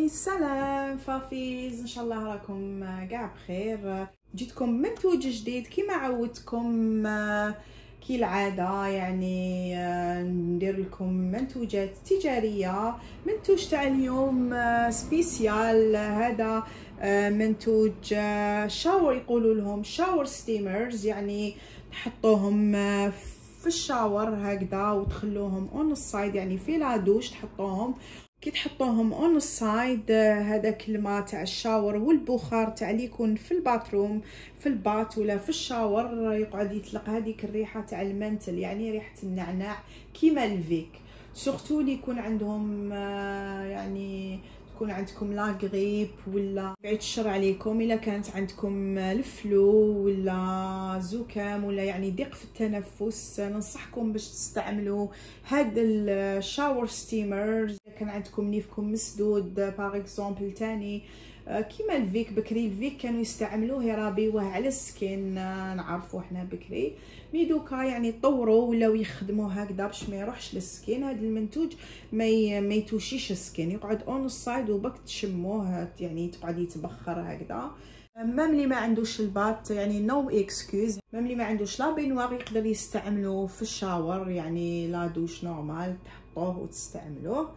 سلام فافيز، ان شاء الله راكم قاع بخير. جيتكم منتوج جديد كيما عودتكم كالعاده، يعني ندير لكم منتوجات تجاريه. منتوج تاع اليوم سبيسيال، هذا منتوج شاور، يقولوا لهم شاور ستيمرز، يعني تحطوهم في الشاور هكذا وتخلوهم اون السايد، يعني في لادوش تحطوهم. كي تحطوهم اون السايد هذاك الماء تاع الشاور والبخار تاع اللي يكون في الباتروم، في البات ولا في الشاور، يقعد يطلق هذيك الريحه تاع المنتل، يعني ريحه النعناع كيما الفيك. سورتو اللي يكون عندهم يعني تكون عندكم لا غريب ولا بعيد الشر عليكم، الا كانت عندكم الفلو ولا زكام ولا يعني ضيق في التنفس، ننصحكم باش تستعملوا هاد الشاور ستيمرز. كان عندكم نيفكم مسدود باغ اكزومبل تاني كيما الفيك، بكري الفيك كانوا يستعملوه يرابيوه على السكين، نعرفوا احنا بكري. مي دوكا يعني طوروا ولاو يخدموا هكذا باش ما يروحش للسكين. هذا المنتوج ما يتوشيش السكين، يقعد اون السايد وبك تشموه، يعني تقعد يتبخر هكذا. مام اللي ما عندوش البات يعني نو اكسكيوز، مام اللي ما عندوش لا بينوار يقدر يستعملوه في الشاور، يعني لا دوش نورمال تحطوه وتستعملوه.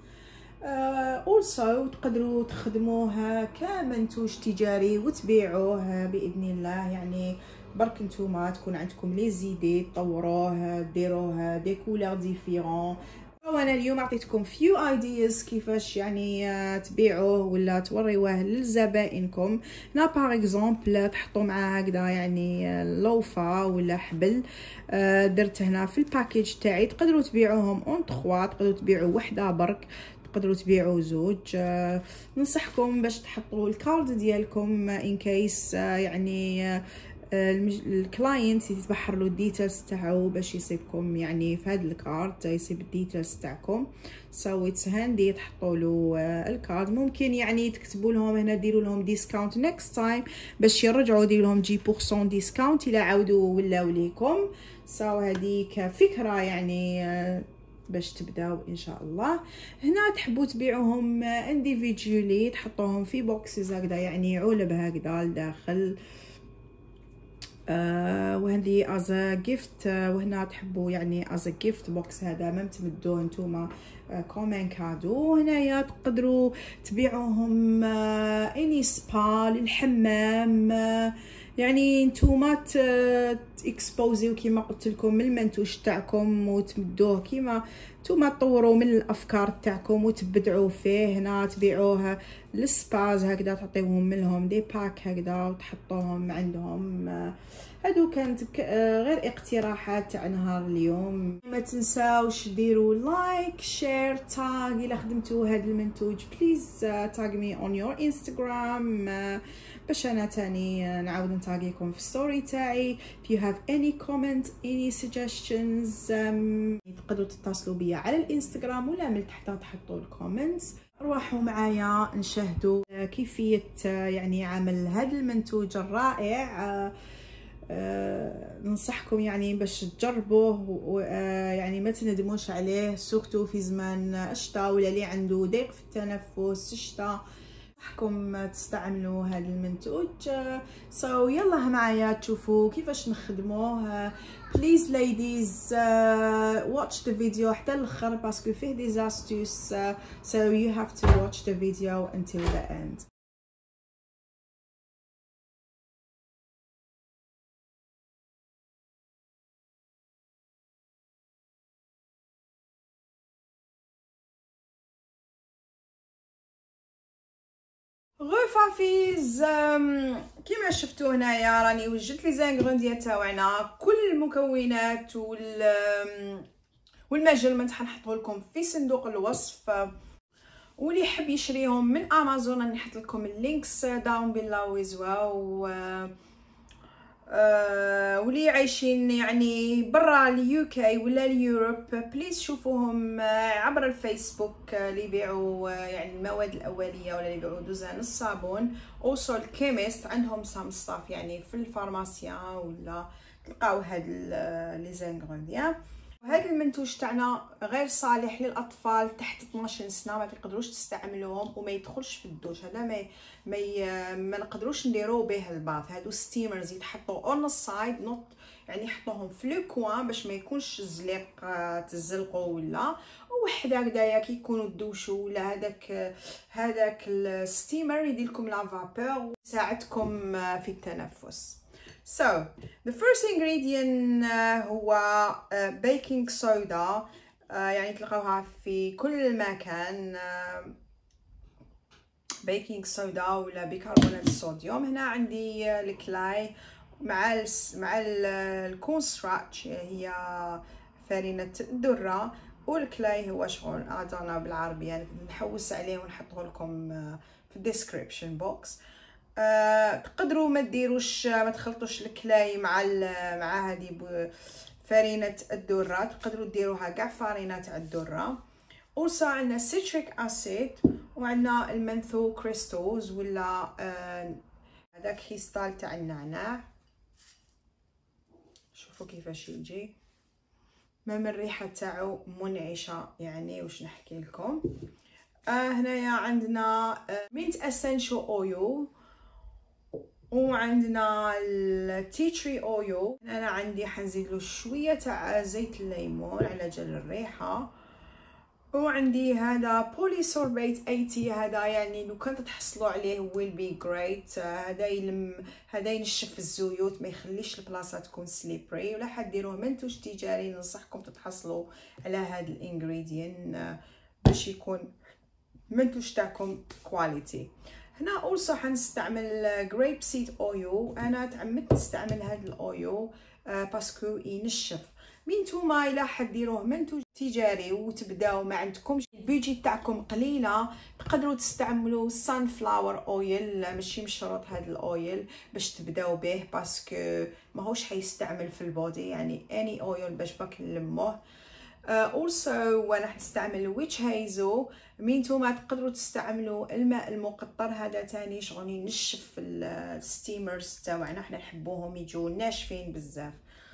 also تقدروا تخدموه كمنتوج تجاري وتبيعوه باذن الله. يعني برك نتوما تكون عندكم لي زيدي تطوروه، ديروه دي كولور ديفيرون. وانا اليوم عطيتكم فيو ايديز كيفاش يعني تبيعوه ولا توريوه لزبائنكم. هنا باغ اكزومبل تحطوا معاه هكذا يعني لوفه ولا حبل، درت هنا في الباكيج تاعي. تقدروا تبيعوهم اون 3، تقدروا تبيعوا وحده برك، تقدروا تبيعوا زوج. ننصحكم باش تحطوا الكارد ديالكم ان كيس يعني الكلاينت يتبحر له الديتيلز تاعو باش يصيبكم يعني في هذا الكارد يصيب الديتيلز تاعكم. سو اتس هاندي تحطوا له الكارد. ممكن يعني تكتبوا لهم هنا ديروا لهم ديسكاونت نيكست تايم باش يرجعوا ديروا لهم 10% ديسكاونت الا عاودوا ولاو ليكم. سو هذيك فكره يعني باش تبداو ان شاء الله. هنا تحبوا تبيعوهم انديفيديولي، تحطوهم في بوكسز هكذا يعني علب هكذا لداخل، وهذه از جيفت. وهنا تحبوا يعني از جيفت بوكس، هذا ما تمدوه نتوما كومين كادو. هنايا تقدروا تبيعوهم اني سبا للحمام، يعني نتوما اكسبوزيو كيما قلت لكم المنتوج تاعكم وتمدوه كيما نتوما تطوروا من الافكار تاعكم وتبدعوا فيه. هنا تبيعوه للسباز هكذا، تعطيوهم منهم دي باك هكذا وتحطوهم عندهم. هادو كانت غير اقتراحات تاع نهار اليوم. ما تنساوش ديروا لايك شير تاغ الا خدمتوا هذا المنتوج. بليز تاغ مي اون يور انستغرام باش انا تاني نعاود نتاغيكم في الستوري تاعي. if you have any comment any suggestions تقدروا تتصلوا بيا على الانستغرام ولا من تحت تحطوا الكومنتس. روحوا معايا نشاهدوا كيفيه يعني عمل هذا المنتوج الرائع. ننصحكم يعني باش تجربوه يعني ما تندموش عليه، سورتو في زمان الشتاء ولا اللي عنده ضيق في التنفس الشتاء. ننصحكم تستعملوا هذا المنتوج. سو يلا معايا تشوفوا كيفاش نخدموه. بليز ليديز watch the video حتى الاخر باسكو فيه دي استوس. so you have to watch the video until the end. فافيز كيما شفتوا هنايا راني وجدت لي زانغرونديات تاعنا، كل المكونات والميجرمنت حنحطه لكم في صندوق الوصف، واللي يحب يشريهم من امازون راني نحط لكم اللينكس داون بيلاو و واللي عايشين يعني برا اليو كي ولا اليوروب بليز شوفوهم عبر الفيسبوك اللي يبيعوا يعني المواد الاوليه ولا اللي يبيعوا دوزان الصابون. اوصل الكيميست عندهم سام ستاف يعني في الفارماسيا ولا تلقاو هاد لي زانغروديان. هذا المنتوج تاعنا غير صالح للاطفال تحت 12 سنه، ما تقدروش تستعملوهم وما يدخلش في الدوش. هذا ما نقدروش نديرو به الباث. هادو ستيمرز يتحطوا اون السايد، نوت يعني نحطوهم في لو كوان باش ما يكونش الزليق تزلقوا ولا وحده هكذايا كي يكونوا دوشوا ولا هذاك الستيمر يدير لكم لا فابور يساعدكم في التنفس. So the first ingredient هو baking soda، يعني تلقاوها في كل مكان، baking soda ولا بيكربونات الصوديوم. هنا عندي الكلاي مع الكونستراتش هي فرينة الذرة، والكلاي هو شغل اعطانا بالعربي يعني نحوس عليه ونحطه لكم في الديسكريبشن بوكس. تقدروا ما ديروش ما تخلطوش الكلاي مع هذه فرينة الذرة، تقدروا ديروها كاع فرينة تاع الذرة. وصا عندنا سيتريك اسيد وعندنا المنثو كريستوز ولا هذاك كريستال تاع النعناع. شوفوا كيفاش يجي، من الريحه تاعو منعشه يعني واش نحكي لكم. هنايا عندنا مينت اسنشال اويل وعندنا التي تري اويل. انا عندي حنزيد له شويه تاع زيت الليمون على جال الريحه. وعندي هذا بولي سوربيت 80، هذا يعني لو كنت تحصلوا عليه ويل بي جريت. هذا ينشف الزيوت ما يخليش البلاصه تكون سليبري، ولا حديروه منتوج تجاري ننصحكم تتحصلوا على هذا الانغريدينت باش يكون منتوج تاعكم كواليتي. هنا اولسو حنستعمل جريب سيد اويل. انا تعمدت نستعمل هذا الاويل باسكو ينشف. مين نتوما الا حديروه منتوج تجاري وتبداو ما عندكمش البيجي تاعكم قليله تقدروا تستعملوا سان فلاور اويل، ماشي مشروط هذا الاويل باش تبداو به باسكو ماهوش حيستعمل في البودي يعني اني اويل باش باك نلموه. also وانا حنستعمل ويتش هايزو. مين نتوما تقدروا تستعملوا الماء المقطر، هذا تاني شغل ينشف الستيمرز تاعنا، حنا نحبوهم يجوا ناشفين بزاف.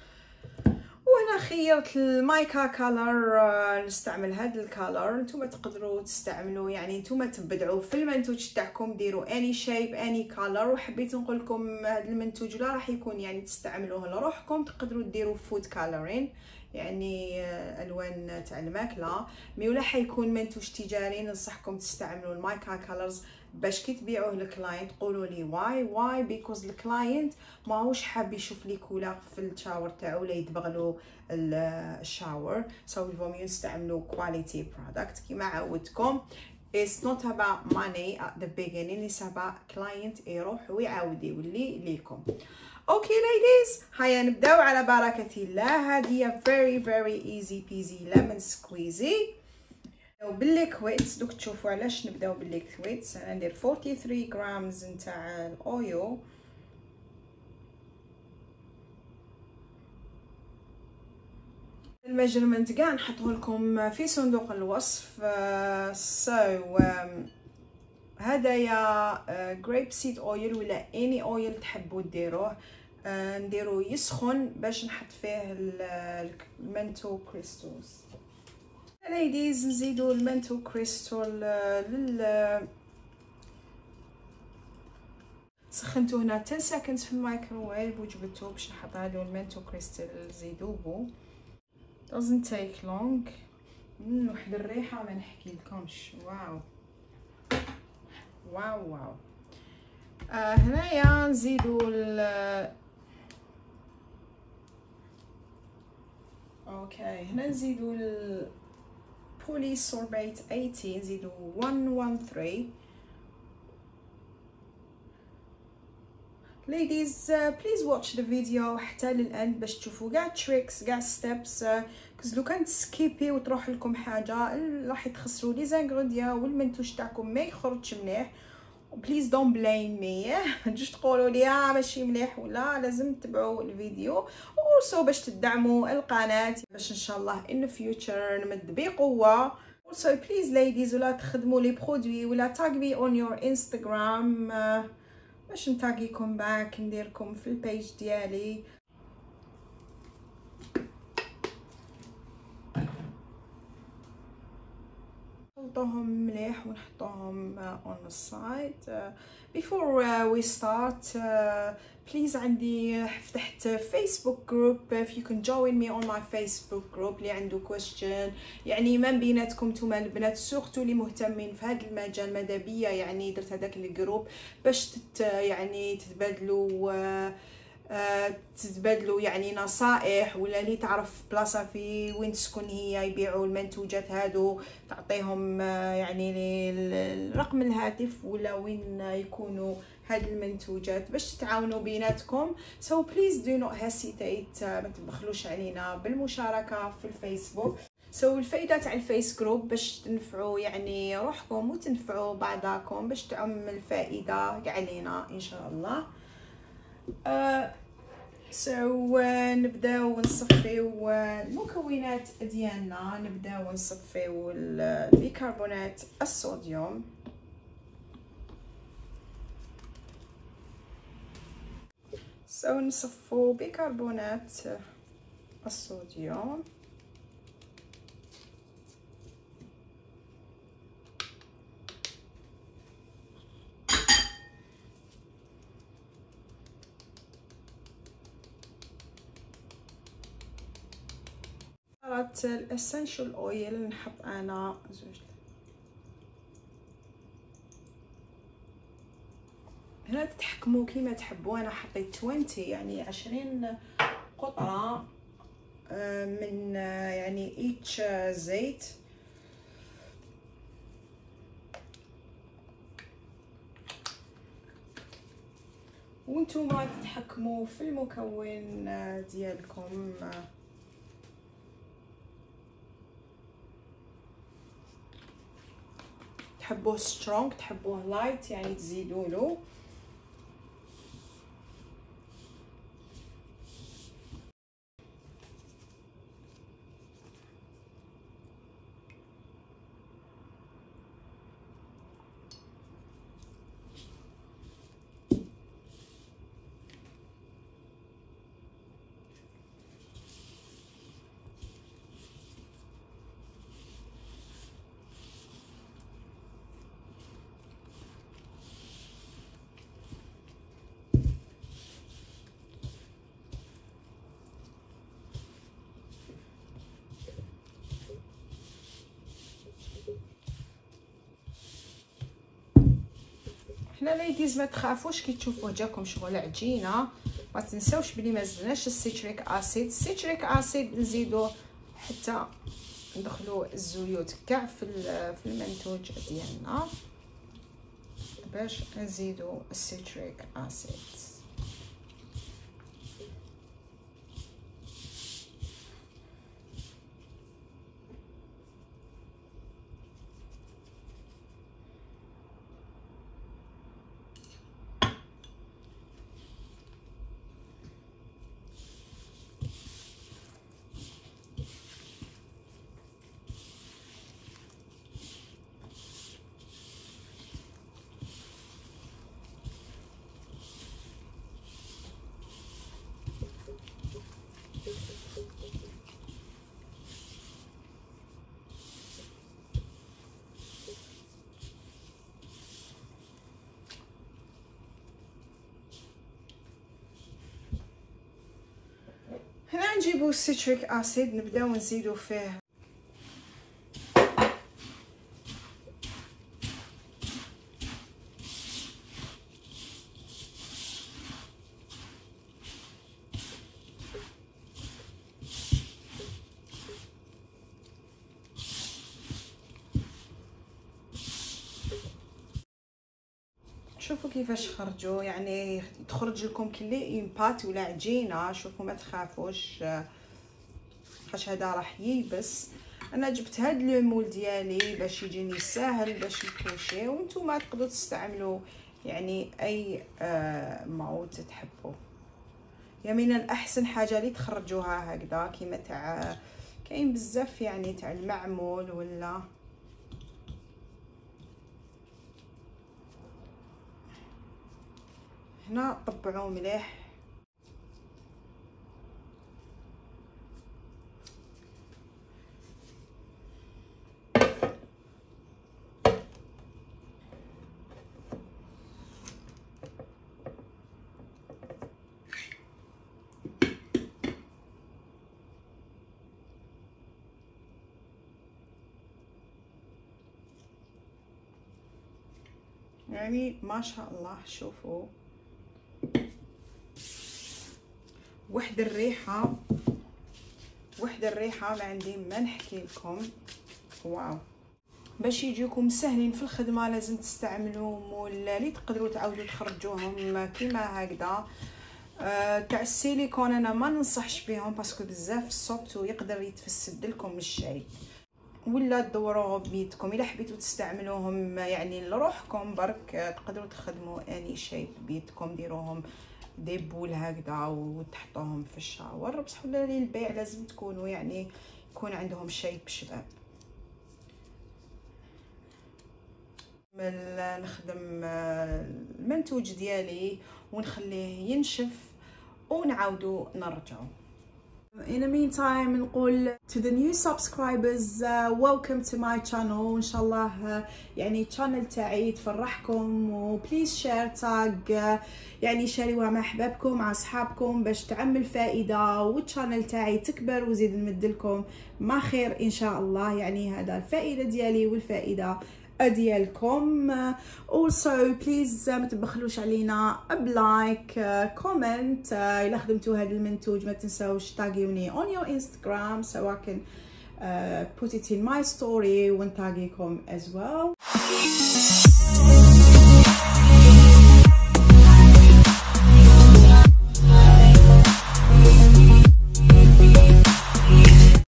وهنا خيرت المايكا كالر، نستعمل هذا الكالر. نتوما تقدروا تستعملوا يعني نتوما تبدعوا في المنتوج تاعكم، ديروا اني شيب اني كالر. وحبيت نقول لكم هذا المنتوج لا راح يكون يعني تستعملوه لروحكم، تقدروا ديروا فود كالرين يعني الوان تاع الماكله. مي ولا حيكون منتوج تجاري ننصحكم تستعملوا المايكا كالرز باش كي تبيعوه للكلاينت قولوا لي واي بيكوز الكلاينت ماهوش حاب يشوف لي كولر في الشاور تاعو ولا يدبغلو الشاور. سو يفهم يستعملوا كواليتي برودكت كيما عودتكم. It's not about money at the beginning, it's about client يروح ويعاود يولي ليكم. اوكي ليديز، هيا نبداو على بركة الله. هذه very easy peasy lemon squeezy. نبداو بالليكويدز. دوك تشوفوا علاش نبداو بالليكويدز. انا ندير 43 غرامز نتاع الاويل. الميجرمنت كاع نحطه لكم في صندوق الوصف. هدايا جريب سيد اويل ولا اني اويل تحبوا ديروه. نديرو يسخن باش نحط فيه المنتو كريستالز. ليديز نزيدو المنتو كريستال سخنتو هنا 10 سكند في الميكروويف وجبدتو باش نحط هادو المنتو كريستال يذوبو. doesn't take long. واحد الريحه ما نحكي لكمش. واو. هنايا نزيدو اوكي هنا نزيدو البولي سوربيت 80، نزيدو 113. ladies please watch the video حتى للأند باش تشوفوا كاع تريكس كاع ستيبس. كز لو كانت سكيبي وتروح لكم حاجه راح تخسروا لي زانغريديان والمنتوج تاعكم ما يخرجش مليح. بليز دون بلايم مي تجوش تقولوا لي ماشي مليح ولا لازم تتبعوا الفيديو. وسو باش تدعموا القناه باش ان شاء الله in future نمد بقوه. also please ladies ولا تخدموا لي برودوي ولا تاغ مي on your Instagram باش نتاقيكم باك نديركم في البيج ديالي. نخلطوهم مليح ونحطوهم on the side. Before we start, please عندي فتحت Facebook group. If you can join me on my Facebook group. اللي عنده question يعني من بيناتكم نتوما البنات سورتو اللي مهتمين في هذا المجال ماذا بيا يعني درت هذاك الجروب باش يعني تتبادلوا يعني نصائح، ولا اللي تعرف بلاصه في وين تسكن هي يبيعوا المنتوجات هادو تعطيهم يعني رقم الهاتف ولا وين يكونوا هاد المنتوجات باش تتعاونوا بيناتكم. So please do not hesitate، ما تبخلوش علينا بالمشاركه في الفيسبوك. الفائده تاع الفيس جروب باش تنفعوا يعني روحكم وتنفعوا بعضاكم باش تعم الفائده علينا ان شاء الله. نبداو نصفيو المكونات ديالنا. نبداو نصفيو البيكربونات الصوديوم. نصفو بيكربونات الصوديوم. الاسنشال اويل نحط انا زوج. هنا تتحكموا كيما تحبوا. انا حطيت 20 يعني 20 قطره من يعني ايتش زيت. وانتم تتحكموا في المكون ديالكم. تحبوه سترونغ تحبوه لايت يعني تزيدوا له. هنا ليديز ما تخافوش كي تشوفوه جاكم شغل عجينه ما تنساوش بلي ما زدناش السيتريك اسيد. السيتريك اسيد نزيدوه حتى ندخلوا الزيوت كاع في المنتوج ديالنا باش نزيدوا السيتريك اسيد. هنا نجيبو السيتريك اسيد نبداو نزيدو فيه شوفوا كيفاش خرجوا يعني تخرج لكم كلي امبات ولا عجينه. شوفوا ما تخافوش خاطش هذا راح ييبس. انا جبت هاد المول ديالي باش يجيني ساهل باش يكوشي وانتم تقدروا تستعملوا يعني اي مول تحبوا. يعني من الاحسن حاجه اللي تخرجوها هكذا كيما تاع كاين بزاف يعني تاع المعمول ولا هنا طبعوه مليح. يعني ما شاء الله. شوفوا وحده الريحه ما عندي ما نحكي لكم. واو. باش يجيكم سهلين في الخدمه لازم تستعملوهم، ولا اللي تقدروا تعاودوا تخرجوهم كيما هكذا. تاع السيليكون انا ما ننصحش بهم باسكو بزاف صوبت ويقدر يتفسد لكم الشاي، ولا تدوروه بيدكم. الا حبيتوا تستعملوهم يعني لروحكم برك تقدروا تخدموا اني شاي بيدكم، ديروهم دي بول هكذا وتحطوهم في الشاور. بصح ولا للبيع لازم تكونوا يعني يكون عندهم شاي بشباب. نخدم المنتوج ديالي ونخليه ينشف ونعاودو نرجعو. In the meantime نقول to the new subscribers welcome to my channel. وإن شاء الله يعني channel تاعي تفرحكم، و please share tag يعني شاريوها مع أحبابكم مع أصحابكم باش تعمل فائدة، والchannel تاعي تكبر وزيد نمدلكم ما خير إن شاء الله. يعني هذا الفائدة ديالي والفائدة ديالكم. also please ما تبخلوش علينا بلايك كومنت. الا خدمتوا هذا المنتوج ما تنساوش تاغيوني on your Instagram so I can put it in my story ونتاغيكم as well.